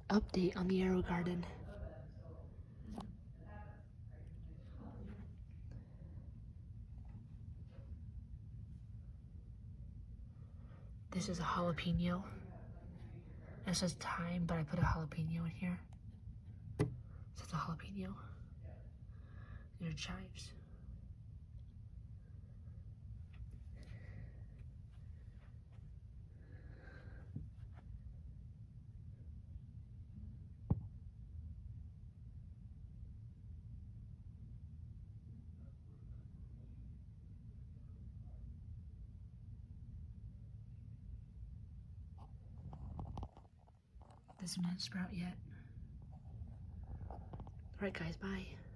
update on the AeroGarden. This is a jalapeno. It says thyme, but I put a jalapeno in here. So it's a jalapeno. These are chives. This one didn't sprout yet. Alright guys, bye.